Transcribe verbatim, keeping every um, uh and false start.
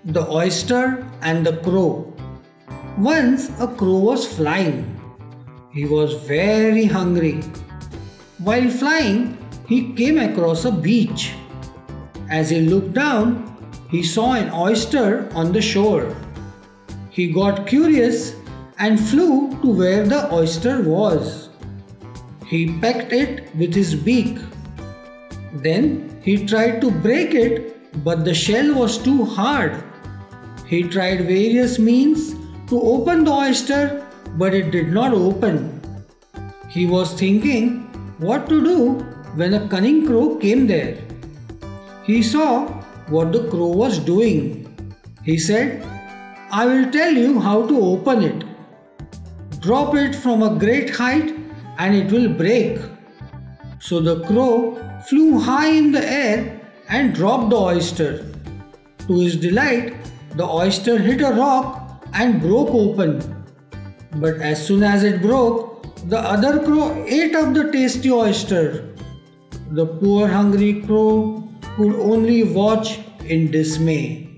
The Oyster and the Crow. Once a crow was flying. He was very hungry. While flying, he came across a beach. As he looked down, he saw an oyster on the shore. He got curious and flew to where the oyster was. He pecked it with his beak. Then he tried to break it, but the shell was too hard. He tried various means to open the oyster, but it did not open. He was thinking what to do when a cunning crow came there. He saw what the crow was doing. He said, "I will tell you how to open it. Drop it from a great height and it will break." So the crow flew high in the air and dropped the oyster. To his delight, the oyster hit a rock and broke open. But as soon as it broke, the other crow ate up the tasty oyster. The poor hungry crow could only watch in dismay.